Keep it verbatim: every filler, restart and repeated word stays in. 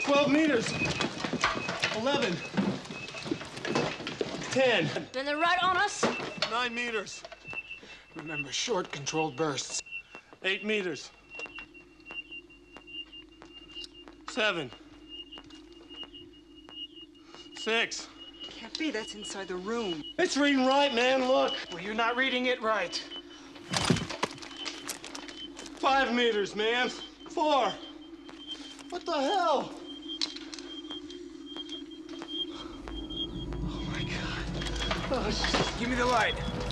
twelve meters. eleven. ten. Then they're right on us. nine meters. Remember, short, controlled bursts. eight meters. seven. six. Can't be. That's inside the room. It's reading right, man. Look. Well, you're not reading it right. Five meters, man. Four. What the hell? Oh, my God. Oh, Give me the light.